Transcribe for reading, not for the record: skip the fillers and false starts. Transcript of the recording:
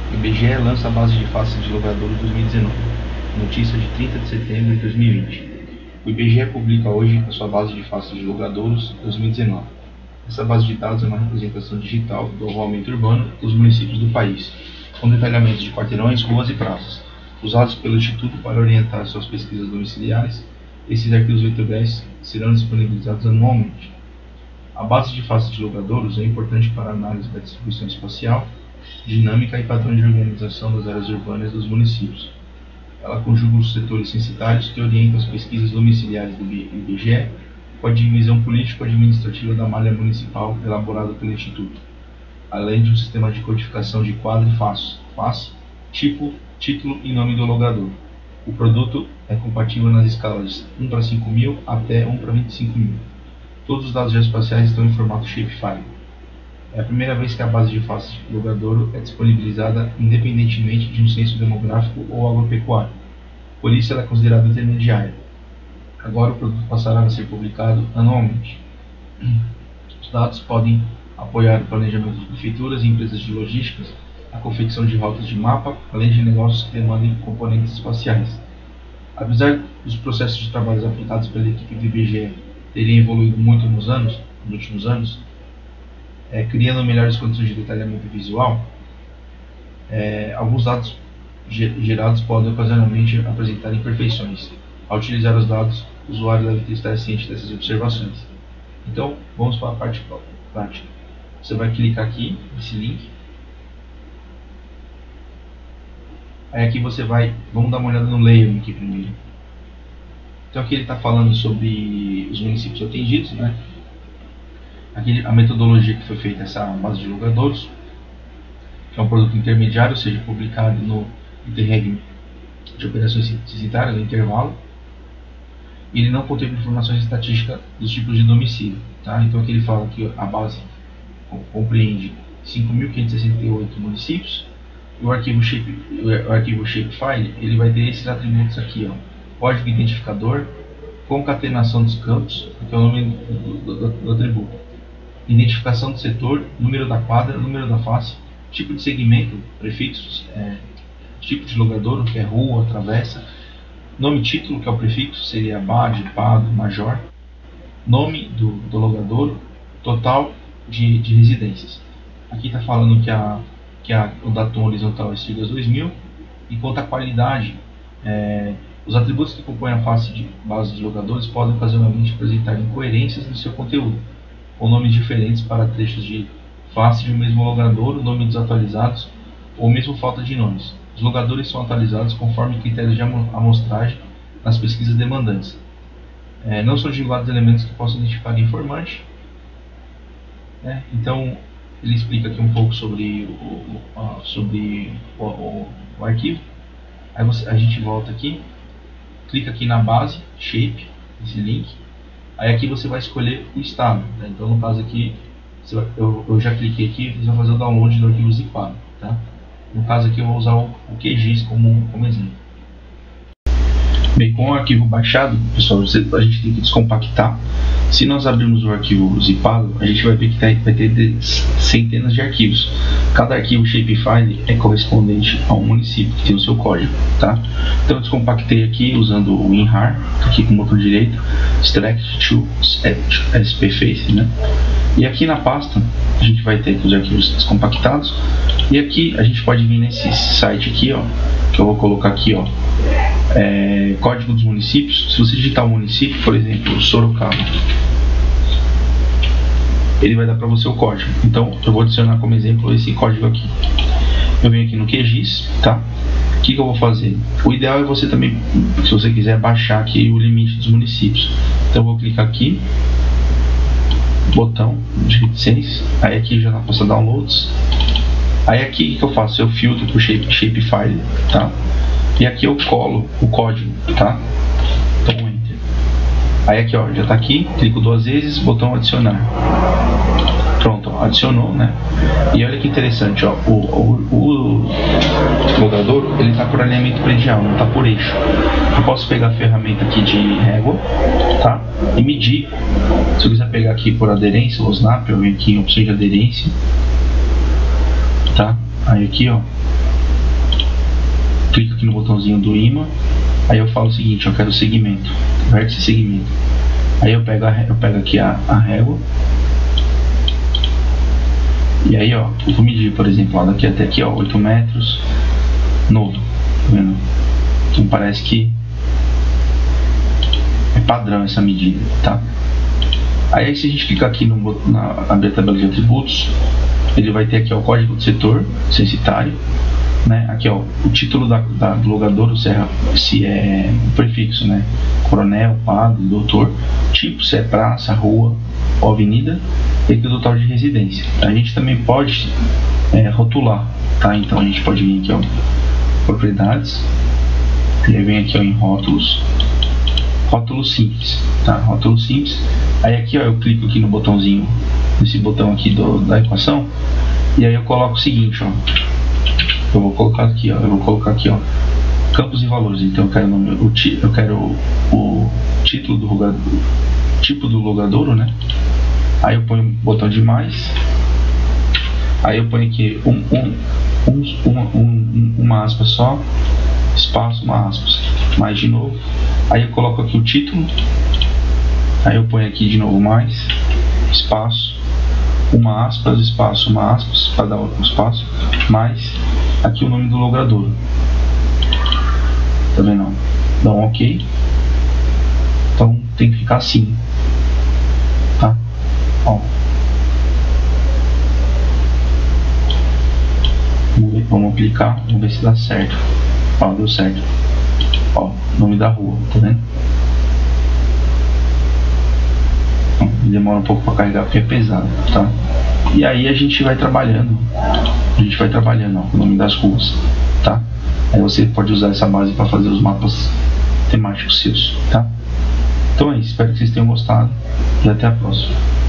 IBGE lança a base de faces de logradouros 2019. Notícia de 30 de setembro de 2020. O IBGE publica hoje a sua base de faces de logradouros 2019. Essa base de dados é uma representação digital do ovalamento urbano dos municípios do país, com detalhamentos de quarteirões, ruas e praças, usados pelo Instituto para orientar suas pesquisas domiciliares. Esses arquivos vetoriais serão disponibilizados anualmente. A base de faces de logradouros é importante para a análise da distribuição espacial, dinâmica e padrão de organização das áreas urbanas dos municípios. Ela conjuga os setores censitários que orientam as pesquisas domiciliares do IBGE com a divisão político-administrativa da malha municipal elaborada pelo Instituto, além de um sistema de codificação de quadro e face, tipo, título e nome do logrador. O produto é compatível nas escalas 1:5.000 até 1:25.000. Todos os dados geoespaciais estão em formato shapefile. É a primeira vez que a base de faces de logradouro é disponibilizada independentemente de um censo demográfico ou agropecuário. Por isso ela é considerada intermediária. Agora o produto passará a ser publicado anualmente. Os dados podem apoiar o planejamento de prefeituras e empresas de logísticas, a confecção de rotas de mapa, além de negócios que demandem componentes espaciais. Apesar dos processos de trabalhos aplicados pela equipe do IBGE terem evoluído muito nos últimos anos, criando melhores condições de detalhamento visual, alguns dados gerados podem ocasionalmente apresentar imperfeições. Ao utilizar os dados, o usuário deve estar ciente dessas observações. Então, vamos para a parte prática. Você vai clicar aqui nesse link. Aí aqui você vai, vamos dar uma olhada no layout aqui primeiro. Então aqui ele está falando sobre os municípios atendidos, né? Aqui a metodologia que foi feita essa base de logradouros, que é um produto intermediário, ou seja, publicado no Interregno de Operações Censitárias, no intervalo. Ele não contempla informações estatísticas dos tipos de domicílio, tá? Então aqui ele fala que a base compreende 5.568 municípios. E o arquivo shapefile ele vai ter esses atributos aqui, ó: código identificador, concatenação dos campos, que é o nome do atributo, identificação do setor, número da quadra, número da face, tipo de segmento, prefixos, tipo de logradouro, que é rua, travessa, nome título, que é o prefixo, seria bade, pado, major, nome do logradouro, total de residências. Aqui está falando que o datum horizontal é Sigas 2000, e quanto à qualidade, os atributos que compõem a face de base de logradouros podem ocasionalmente apresentar incoerências no seu conteúdo, com nomes diferentes para trechos de face de um mesmo logradouro, nomes desatualizados ou mesmo falta de nomes. Os logradouros são atualizados conforme critérios de amostragem nas pesquisas demandantes. Não são divulgados elementos que possam identificar informante. Então, ele explica aqui um pouco sobre o arquivo. Aí a gente volta aqui, clica aqui na base, shape, esse link. Aí aqui você vai escolher o estado, né? Então no caso aqui, eu já cliquei aqui, você vai fazer o download do arquivo zipado, tá? No caso aqui eu vou usar o QGIS como exemplo. Bem, com o arquivo baixado, pessoal, a gente tem que descompactar. Se nós abrirmos o arquivo zipado, a gente vai ver que vai ter centenas de arquivos. Cada arquivo shapefile é correspondente a um município que tem o seu código, tá? Então eu descompactei aqui usando o WinRAR, aqui com o botão direito, Extract to SPFace, né? E aqui na pasta a gente vai ter aqui os arquivos descompactados. E aqui a gente pode vir nesse site aqui, ó, que eu vou colocar aqui, ó, código dos municípios. Se você digitar o município, por exemplo, Sorocaba, ele vai dar para você o código. Então eu vou adicionar como exemplo esse código aqui. Eu venho aqui no QGIS, tá? O que eu vou fazer? O ideal é você também, se você quiser, baixar aqui o limite dos municípios. Então eu vou clicar aqui, botão de licença, aí aqui já na pasta downloads. Aí aqui o que eu faço? Eu filtro para o shapefile, tá? E aqui eu colo o código, tá? Então enter. Aí aqui, ó, já tá aqui, clico 2 vezes, botão adicionar. Pronto, ó, adicionou, né? E olha que interessante, ó, o logradouro, ele tá por alinhamento predial, não tá por eixo. Eu posso pegar a ferramenta aqui de régua, tá? E medir. Se eu quiser pegar aqui por aderência, o snap, eu venho aqui em opções de aderência, tá? Aí aqui, ó, clico aqui no botãozinho do imã, aí eu falo o seguinte, eu quero segmento, vértice segmento. Aí eu pego aqui a régua, e aí ó, eu vou medir, por exemplo, ó, daqui até aqui ó, 8 metros, nodo, tá vendo? Então parece que é padrão essa medida, tá? Aí se a gente clicar aqui abrir a tabela de atributos, ele vai ter aqui ó, o código do setor censitário, né? Aqui ó, o título do logador, se é o prefixo, né? Coronel, padre, doutor, tipo se é praça, rua ou avenida, e aqui o total de residência. A gente também pode rotular, tá? Então a gente pode vir aqui ó, propriedades, e aí vem aqui ó, em rótulos, rótulo simples, tá? Rótulo simples. Aí aqui ó, eu clico aqui no botãozinho, nesse botão aqui da equação, e aí eu coloco o seguinte ó, eu vou colocar aqui ó, campos e valores. Então eu quero o título do logador, tipo do logadouro, né? Aí eu ponho o botão de mais, aí eu ponho aqui uma aspa só, espaço, uma aspas, mais de novo. Aí eu coloco aqui o título, aí eu ponho aqui de novo mais, espaço, uma aspas, espaço, uma aspas, para dar um espaço, mais aqui o nome do logradouro. Tá vendo? Dá um ok. Então tem que ficar assim, tá? Ó. Vamos aplicar, vamos ver se dá certo. Ó, deu certo. Ó, nome da rua, tá vendo? Demora um pouco para carregar porque é pesado, tá? E aí a gente vai trabalhando, ó, o nome das ruas, tá? Aí você pode usar essa base para fazer os mapas temáticos seus, tá? Então é isso, espero que vocês tenham gostado e até a próxima.